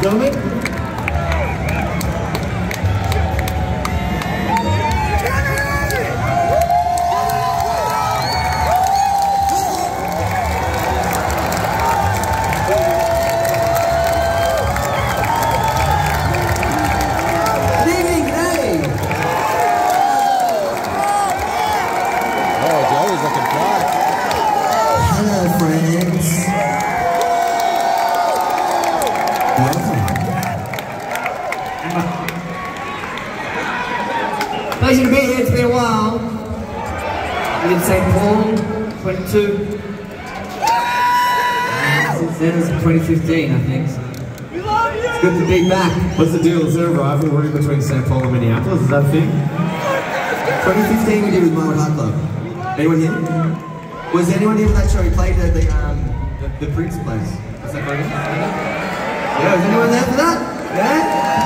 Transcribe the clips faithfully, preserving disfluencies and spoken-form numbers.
gentlemen. Pleasure to be here, it's been a while. I'm in Saint Paul, twenty-two. Since then it's twenty fifteen, I think. So. It's good to be back. What's the deal? Is there a rivalry between Saint Paul and Minneapolis? Is that a thing? twenty fifteen we did with Motor Heart Club. Anyone here? Was anyone here for that show? We played at the, um, the, the Prince place. Is that right? Yeah, was anyone there for that? Yeah?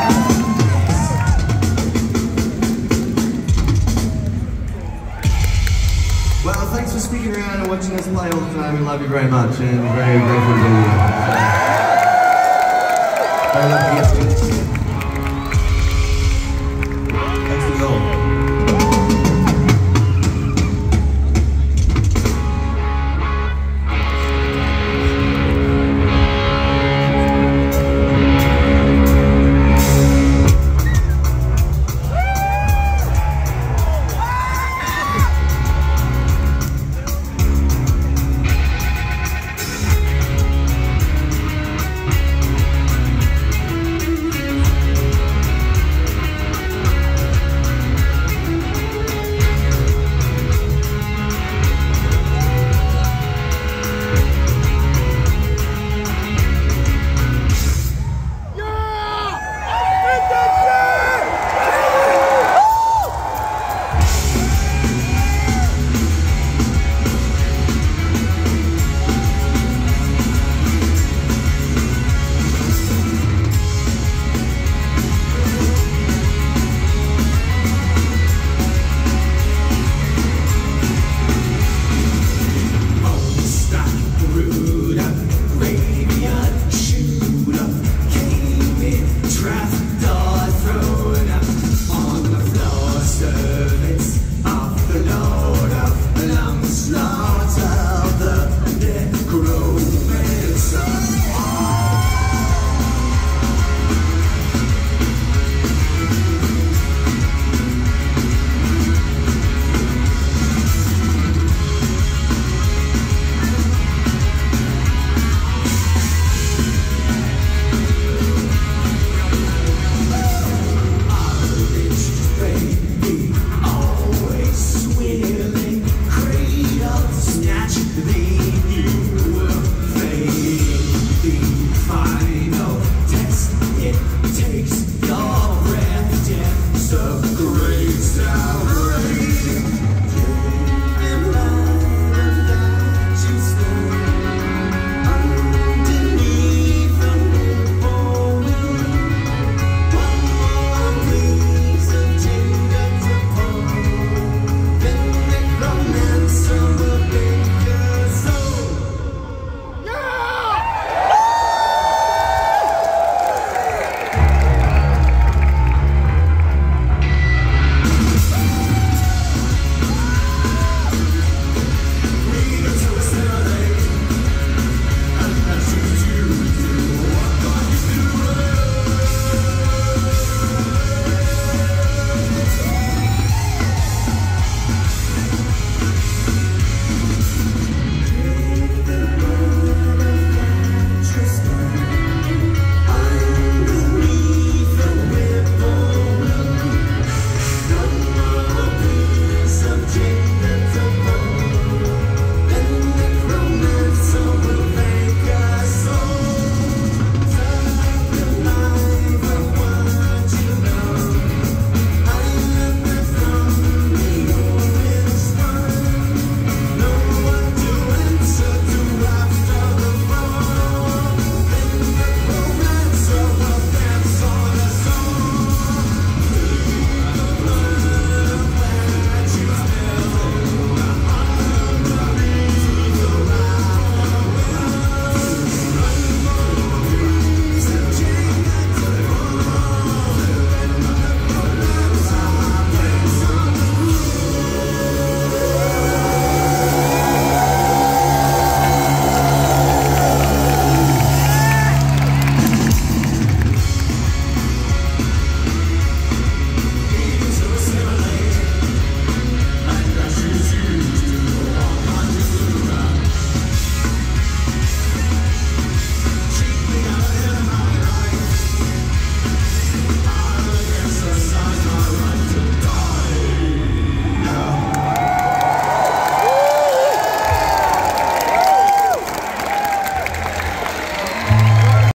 Well, thanks for sticking around and watching us play all the time. We love you very much and very grateful to be here. Very lucky to get to do this.